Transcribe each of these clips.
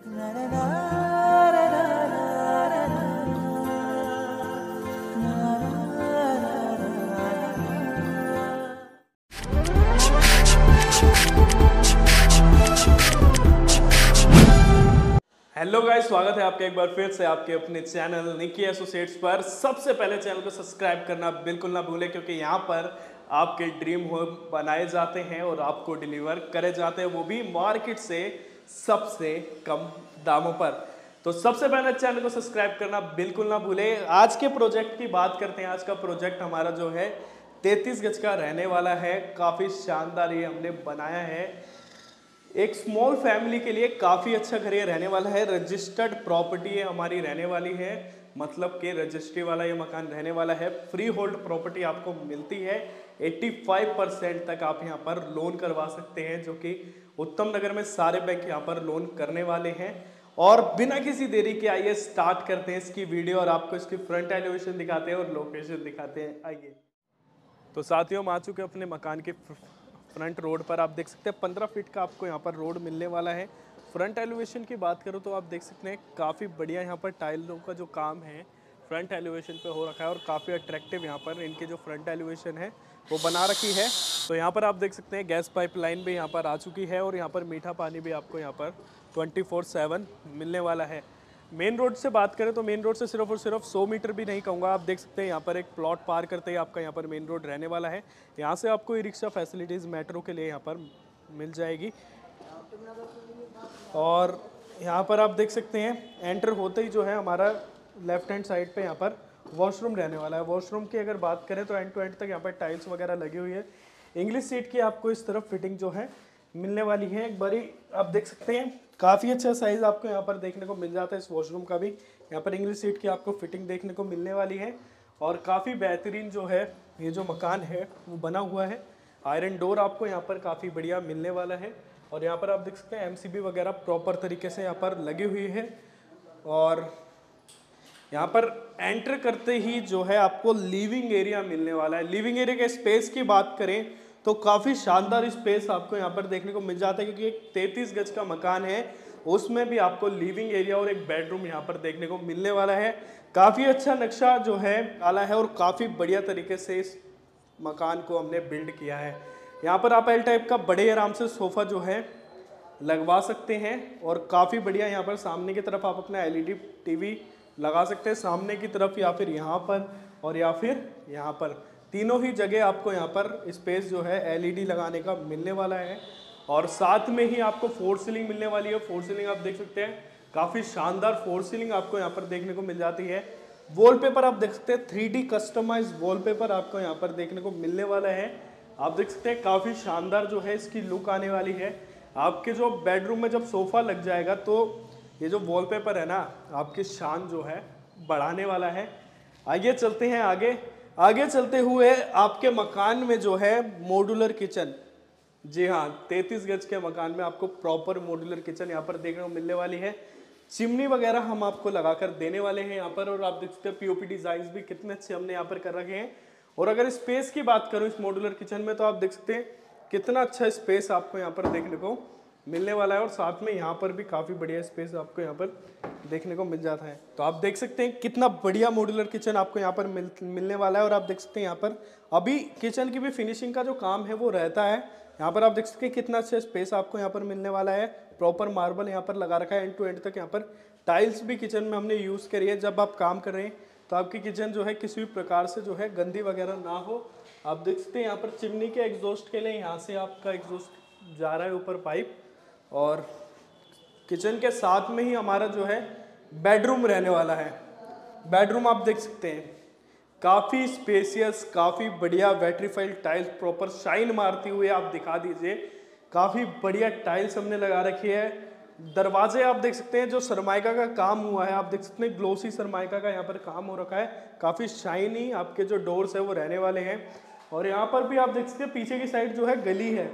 Hello guys, स्वागत है आपका एक बार फिर से आपके अपने चैनल निकी एसोसिएट्स पर। सबसे पहले चैनल को सब्सक्राइब करना बिल्कुल ना भूलें, क्योंकि यहाँ पर आपके ड्रीम होम बनाए जाते हैं और आपको डिलीवर करे जाते हैं, वो भी मार्केट से सबसे कम दामों पर। तो सबसे पहले चैनल को सब्सक्राइब करना बिल्कुल ना भूलें। आज के प्रोजेक्ट की बात करते हैं। आज का प्रोजेक्ट हमारा जो है 33 गज का रहने वाला है। काफ़ी शानदार ये हमने बनाया है। एक स्मॉल फैमिली के लिए काफ़ी अच्छा घर ये रहने वाला है। रजिस्टर्ड प्रॉपर्टी ये हमारी रहने वाली है, मतलब कि रजिस्ट्री वाला ये मकान रहने वाला है। फ्री होल्ड प्रॉपर्टी आपको मिलती है। 85% तक आप यहाँ पर लोन करवा सकते हैं, जो कि उत्तम नगर में सारे बैंक यहाँ पर लोन करने वाले हैं। और बिना किसी देरी के आइए स्टार्ट करते हैं इसकी वीडियो और आपको इसकी फ्रंट एलिवेशन दिखाते हैं और लोकेशन दिखाते हैं। आइए। तो साथियों, हम आ चुके हैं अपने मकान के फ्रंट रोड पर। आप देख सकते हैं 15 फीट का आपको यहाँ पर रोड मिलने वाला है। फ्रंट एलिवेशन की बात करूँ तो आप देख सकते हैं काफ़ी बढ़िया यहाँ पर टाइलों का जो काम है फ्रंट एलिवेशन पे हो रखा है, और काफ़ी अट्रैक्टिव यहाँ पर इनकी जो फ्रंट एलिवेशन है वो बना रखी है। तो यहाँ पर आप देख सकते हैं गैस पाइपलाइन भी यहाँ पर आ चुकी है, और यहाँ पर मीठा पानी भी आपको यहाँ पर 24/7 मिलने वाला है। मेन रोड से बात करें तो मेन रोड से सिर्फ और सिर्फ 100 मीटर भी नहीं कहूँगा। आप देख सकते हैं यहाँ पर एक प्लॉट पार करते ही आपका यहाँ पर मेन रोड रहने वाला है। यहाँ से आपको ई रिक्शा फैसिलिटीज़ मेट्रो के लिए यहाँ पर मिल जाएगी। और यहाँ पर आप देख सकते हैं एंटर होते ही जो है हमारा लेफ्ट हैंड साइड पे यहाँ पर वॉशरूम रहने वाला है। वॉशरूम की अगर बात करें तो एंड टू एंड तक यहाँ पर टाइल्स वगैरह लगी हुई है। इंग्लिश सीट की आपको इस तरफ फिटिंग जो है मिलने वाली है। एक बारी आप देख सकते हैं काफ़ी अच्छा साइज़ आपको यहाँ पर देखने को मिल जाता है। इस वॉशरूम का भी यहाँ पर इंग्लिश सीट की आपको फिटिंग देखने को मिलने वाली है। और काफ़ी बेहतरीन जो है ये जो मकान है वो बना हुआ है। आयरन डोर आपको यहाँ पर काफ़ी बढ़िया मिलने वाला है। और यहाँ पर आप देख सकते हैं एमसीबी वगैरह प्रॉपर तरीके से यहाँ पर लगी हुई है। और यहाँ पर एंटर करते ही जो है आपको लिविंग एरिया मिलने वाला है। लिविंग एरिया के स्पेस की बात करें तो काफ़ी शानदार स्पेस आपको यहाँ पर देखने को मिल जाता है, क्योंकि एक 33 गज का मकान है, उसमें भी आपको लिविंग एरिया और एक बेडरूम यहाँ पर देखने को मिलने वाला है। काफ़ी अच्छा नक्शा जो है डाला है और काफ़ी बढ़िया तरीके से इस मकान को हमने बिल्ड किया है। यहाँ पर आप एल टाइप का बड़े आराम से सोफ़ा जो है लगवा सकते हैं, और काफ़ी बढ़िया यहाँ पर सामने की तरफ आप अपना LED TV लगा सकते हैं, सामने की तरफ या फिर यहाँ पर और या फिर यहाँ पर, तीनों ही जगह आपको यहाँ पर स्पेस जो है LED लगाने का मिलने वाला है। और साथ में ही आपको फोर सीलिंग मिलने वाली है। फोर सीलिंग आप देख सकते हैं काफ़ी शानदार फोर सीलिंग आपको यहाँ पर देखने को मिल जाती है। वॉलपेपर आप देख सकते हैं 3D कस्टमाइज वॉलपेपर आपको यहाँ पर देखने को मिलने वाला है। आप देख सकते हैं काफ़ी शानदार जो है इसकी लुक आने वाली है। आपके जो बेडरूम में जब सोफ़ा लग जाएगा तो ये जो वॉलपेपर है ना आपकी शान जो है बढ़ाने वाला है। आइए चलते हैं आगे। आगे चलते हुए आपके मकान में जो है मॉड्यूलर किचन, जी हाँ 33 गज के मकान में आपको प्रॉपर मॉड्यूलर किचन यहाँ पर देखने को मिलने वाली है। चिमनी वगैरह हम आपको लगाकर देने वाले हैं यहाँ पर। और आप देख सकते हैं पीओपी डिजाइन भी कितने अच्छे हमने यहाँ पर कर रखे हैं। और अगर स्पेस की बात करूँ इस मॉड्यूलर किचन में तो आप देख सकते हैं कितना अच्छा स्पेस आपको यहाँ पर देखने को मिलने वाला है। और साथ में यहाँ पर भी काफ़ी बढ़िया स्पेस आपको यहाँ पर देखने को मिल जाता है। तो आप देख सकते हैं कितना बढ़िया मॉड्यूलर किचन आपको यहाँ पर मिलने वाला है। और आप देख सकते हैं यहाँ पर अभी किचन की भी फिनिशिंग का जो काम है वो रहता है। यहाँ पर आप देख सकते हैं कितना अच्छा स्पेस आपको यहाँ पर मिलने वाला है। प्रॉपर मार्बल यहाँ पर लगा रखा है एंड टू एंड तक। यहाँ पर टाइल्स भी किचन में हमने यूज़ करी है। जब आप काम कर रहे हैं तो आपकी किचन जो है किसी भी प्रकार से जो है गंदी वगैरह ना हो। आप देख सकते हैं यहाँ पर चिमनी के एग्जॉस्ट के लिए यहाँ से आपका एग्जॉस्ट जा रहा है ऊपर पाइप। और किचन के साथ में ही हमारा जो है बेडरूम रहने वाला है। बेडरूम आप देख सकते हैं काफ़ी स्पेसियस, काफ़ी बढ़िया वेट्रीफाइड टाइल्स प्रॉपर शाइन मारती हुई आप दिखा दीजिए। काफ़ी बढ़िया टाइल्स हमने लगा रखी है। दरवाजे आप देख सकते हैं जो सरमाइका का काम हुआ है, आप देख सकते हैं ग्लोसी सरमाइका का यहाँ पर काम हो रखा है। काफ़ी शाइनी आपके जो डोर्स है वो रहने वाले हैं। और यहाँ पर भी आप देख सकते हैं पीछे की साइड जो है गली है,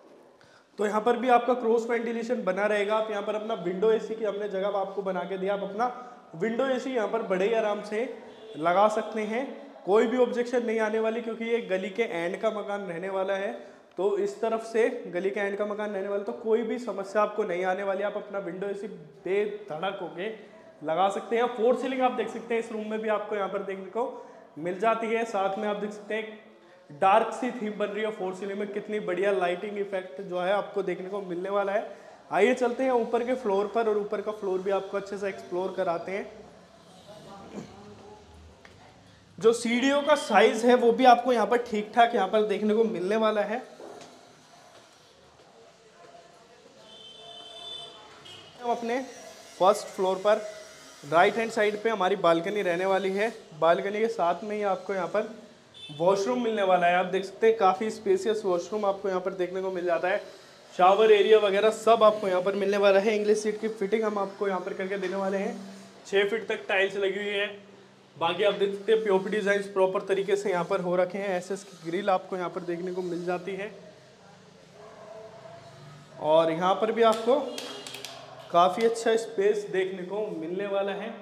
तो यहाँ पर भी आपका क्रॉस वेंटिलेशन बना रहेगा। आप यहाँ पर अपना विंडो एसी की हमने जगह आपको बना के दिया। आप अपना विंडो एसी यहाँ पर बड़े आराम से लगा सकते हैं, कोई भी ऑब्जेक्शन नहीं आने वाली, क्योंकि ये गली के एंड का मकान रहने वाला है। तो इस तरफ से गली के एंड का मकान रहने वाला, तो कोई भी समस्या आपको नहीं आने वाली। आप अपना विंडो एसी बेधड़क होके लगा सकते हैं। 4 सीलिंग आप देख सकते हैं इस रूम में भी आपको यहाँ पर देखने को मिल जाती है। साथ में आप देख सकते हैं डार्क सी थीम बन रही है 4 सीलिंग में, कितनी बढ़िया लाइटिंग इफेक्ट जो है आपको देखने को मिलने वाला है। आइए चलते हैं ऊपर के फ्लोर पर, और ऊपर का फ्लोर भी आपको अच्छे से एक्सप्लोर कराते हैं। जो सीढ़ियों का साइज है वो भी आपको यहाँ पर ठीक ठाक यहाँ पर देखने को मिलने वाला है। हम अपने फर्स्ट फ्लोर पर राइट हैंड साइड पे हमारी बालकनी रहने वाली है। बालकनी के साथ में ही आपको यहाँ पर वॉशरूम मिलने वाला है। आप देख सकते हैं काफ़ी स्पेसियस वॉशरूम आपको यहाँ पर देखने को मिल जाता है। शावर एरिया वगैरह सब आपको यहाँ पर मिलने वाला है। इंग्लिश सीट की फिटिंग हम आपको यहाँ पर करके देने वाले हैं। 6 फीट तक टाइल्स लगी हुई है। बाकी आप देख सकते हैं पीओपी डिजाइन प्रॉपर तरीके से यहाँ पर हो रखे हैं। एसएस की ग्रिल आपको यहाँ पर देखने को मिल जाती है। और यहाँ पर भी आपको काफ़ी अच्छा स्पेस देखने को मिलने वाला है।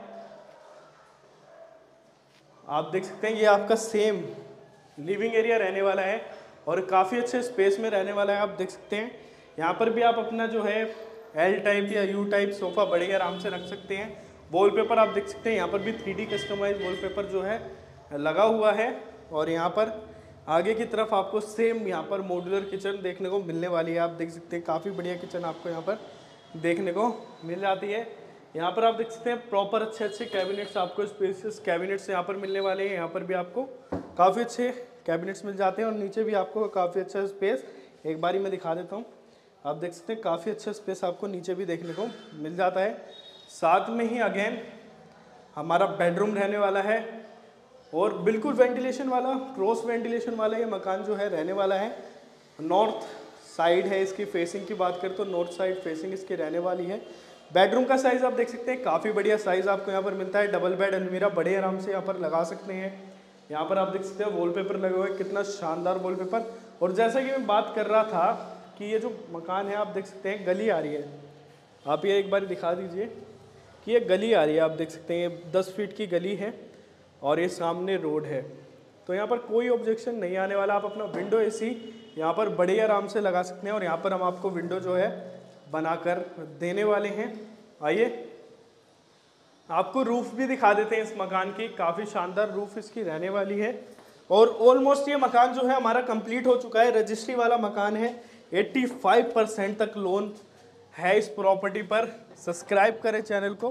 आप देख सकते हैं ये आपका सेम लिविंग एरिया रहने वाला है और काफ़ी अच्छे स्पेस में रहने वाला है। आप देख सकते हैं यहाँ पर भी आप अपना जो है एल टाइप या यू टाइप सोफ़ा बड़े आराम से रख सकते हैं। वॉलपेपर आप देख सकते हैं यहाँ पर भी 3D कस्टमाइज वॉलपेपर जो है लगा हुआ है। और यहाँ पर आगे की तरफ आपको सेम यहाँ पर मॉड्यूलर किचन देखने को मिलने वाली है। आप देख सकते हैं काफ़ी बढ़िया किचन आपको यहाँ पर देखने को मिल जाती है। यहाँ पर आप देख सकते हैं प्रॉपर अच्छे कैबिनेट्स आपको स्पेसियस कैबिनेट्स यहाँ पर मिलने वाले हैं। यहाँ पर भी आपको काफ़ी अच्छे कैबिनेट्स मिल जाते हैं और नीचे भी आपको काफ़ी अच्छा स्पेस, एक बारी मैं दिखा देता हूँ। आप देख सकते हैं काफ़ी अच्छा स्पेस आपको नीचे भी देखने को मिल जाता है। साथ में ही अगेन हमारा बेडरूम रहने वाला है और बिल्कुल वेंटिलेशन वाला, क्रॉस वेंटिलेशन वाला ये मकान जो है रहने वाला है। नॉर्थ साइड है इसकी फेसिंग की बात करें तो नॉर्थ साइड फेसिंग इसकी रहने वाली है। बेडरूम का साइज़ आप देख सकते हैं काफ़ी बढ़िया साइज़ आपको यहाँ पर मिलता है। डबल बेड अलमीरा बड़े आराम से यहाँ पर लगा सकते हैं। यहाँ पर आप देख सकते हैं वॉलपेपर लगे हुए, कितना शानदार वॉलपेपर। और जैसा कि मैं बात कर रहा था कि ये जो मकान है आप देख सकते हैं गली आ रही है। आप ये एक बार दिखा दीजिए कि ये गली आ रही है। आप देख सकते हैं ये 10 फीट की गली है और ये सामने रोड है, तो यहाँ पर कोई ऑब्जेक्शन नहीं आने वाला। आप अपना विंडो एसी यहाँ पर बड़े आराम से लगा सकते हैं और यहाँ पर हम आपको विंडो जो है बनाकर देने वाले हैं। आइए आपको रूफ़ भी दिखा देते हैं इस मकान की। काफ़ी शानदार रूफ़ इसकी रहने वाली है और ऑलमोस्ट ये मकान जो है हमारा कंप्लीट हो चुका है। रजिस्ट्री वाला मकान है। 85% तक लोन है इस प्रॉपर्टी पर। सब्सक्राइब करें चैनल को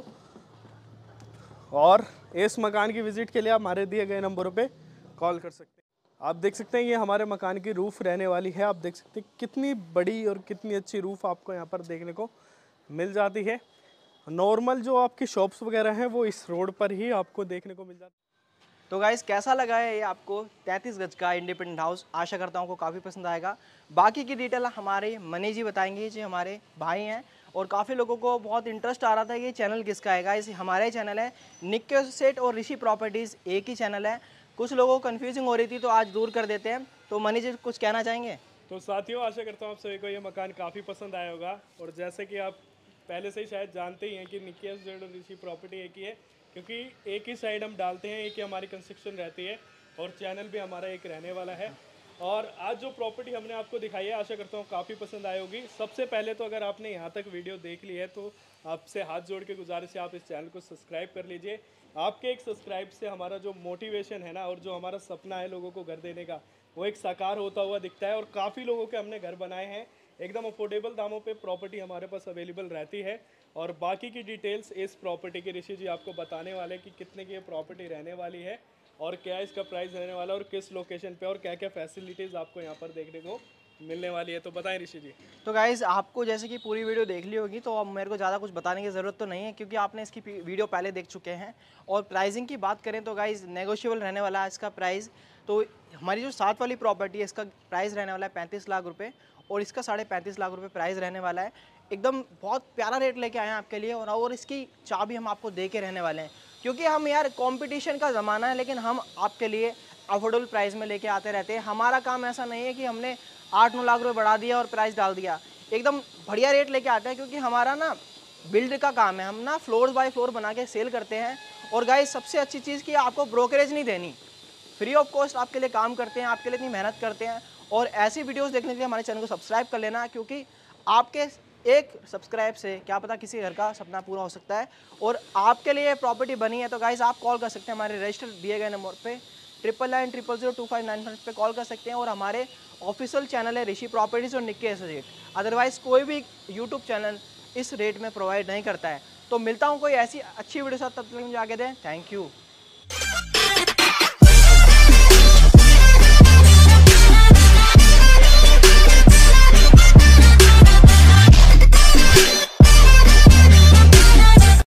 और इस मकान की विजिट के लिए आप हमारे दिए गए नंबरों पे कॉल कर सकते हैं। आप देख सकते हैं ये हमारे मकान की रूफ़ रहने वाली है। आप देख सकते हैं कितनी बड़ी और कितनी अच्छी रूफ़ आपको यहाँ पर देखने को मिल जाती है। नॉर्मल जो आपकी शॉप्स वगैरह हैं वो इस रोड पर ही आपको देखने को मिल जाती है। तो गाइस कैसा लगा है ये आपको 33 गज का इंडिपेंडेंट हाउस? आशा करता हूँ आपको काफ़ी पसंद आएगा। बाकी की डिटेल हमारे मनी जी बताएंगे, जो हमारे भाई हैं। और काफ़ी लोगों को बहुत इंटरेस्ट आ रहा था कि ये चैनल किसका है। गाइस हमारा ही चैनल है, निक्के सेट और ऋषि प्रॉपर्टीज़ एक ही चैनल है। कुछ लोगों को कन्फ्यूजिंग हो रही थी तो आज दूर कर देते हैं। तो मनी जी कुछ कहना चाहेंगे? तो साथियों आशा करता हूँ आप सभी को ये मकान काफ़ी पसंद आया होगा। और जैसे कि आप पहले से ही शायद जानते ही हैं कि निक्की सेट और ऋषि प्रॉपर्टी एक ही है, क्योंकि एक ही साइड हम डालते हैं, एक ही हमारी कंस्ट्रक्शन रहती है और चैनल भी हमारा एक रहने वाला है। और आज जो प्रॉपर्टी हमने आपको दिखाई है आशा करता हूँ काफ़ी पसंद आई होगी। सबसे पहले तो अगर आपने यहाँ तक वीडियो देख ली है तो आपसे हाथ जोड़ के गुजारिश है आप इस चैनल को सब्सक्राइब कर लीजिए। आपके एक सब्सक्राइब से हमारा जो मोटिवेशन है ना और जो हमारा सपना है लोगों को घर देने का, वो एक साकार होता हुआ दिखता है। और काफ़ी लोगों के हमने घर बनाए हैं। एकदम अफोर्डेबल दामों पे प्रॉपर्टी हमारे पास अवेलेबल रहती है। और बाकी की डिटेल्स इस प्रॉपर्टी के ऋषि जी आपको बताने वाले हैं कि कितने की ये प्रॉपर्टी रहने वाली है और क्या इसका प्राइस रहने वाला है और किस लोकेशन पे और क्या क्या फैसिलिटीज़ आपको यहाँ पर देखने को मिलने वाली है। तो बताएं ऋषि जी। तो गाइज़ आपको जैसे कि पूरी वीडियो देख ली होगी तो अब मेरे को ज़्यादा कुछ बताने की ज़रूरत तो नहीं है, क्योंकि आपने इसकी वीडियो पहले देख चुके हैं। और प्राइसिंग की बात करें तो गाइज़ नेगोशिएबल रहने वाला है इसका प्राइस। तो हमारी जो साथ वाली प्रॉपर्टी है इसका प्राइस रहने वाला है 35 लाख रुपये और इसका 35.5 लाख रुपये प्राइस रहने वाला है। एकदम बहुत प्यारा रेट लेके आए हैं आपके लिए। और इसकी चाबी हम आपको दे के रहने वाले हैं, क्योंकि हम यार कंपटीशन का ज़माना है, लेकिन हम आपके लिए अफोर्डेबल प्राइस में लेके आते रहते हैं। हमारा काम ऐसा नहीं है कि हमने 8-9 लाख रुपये बढ़ा दिया और प्राइस डाल दिया। एकदम बढ़िया रेट लेके आते हैं, क्योंकि हमारा ना बिल्ड का काम है। हम ना फ्लोर बाय फ्लोर बना के सेल करते हैं। और गाइस सबसे अच्छी चीज़ कि आपको ब्रोकरेज नहीं देनी, फ्री ऑफ कॉस्ट आपके लिए काम करते हैं, आपके लिए इतनी मेहनत करते हैं और ऐसी वीडियोस देखने के लिए हमारे चैनल को सब्सक्राइब कर लेना, क्योंकि आपके एक सब्सक्राइब से क्या पता किसी घर का सपना पूरा हो सकता है। और आपके लिए प्रॉपर्टी बनी है तो गाइज आप कॉल कर सकते हैं हमारे रजिस्टर दिए गए नंबर पे 9990002595 पे कॉल कर सकते हैं। और हमारे ऑफिशियल चैनल है ऋषि प्रॉपर्टीज और निक्की एसोसिएट। अदरवाइज कोई भी यूट्यूब चैनल इस रेट में प्रोवाइड नहीं करता है। तो मिलता हूँ कोई ऐसी अच्छी वीडियो साथ, तब तक मुझे आगे दें। Thank you.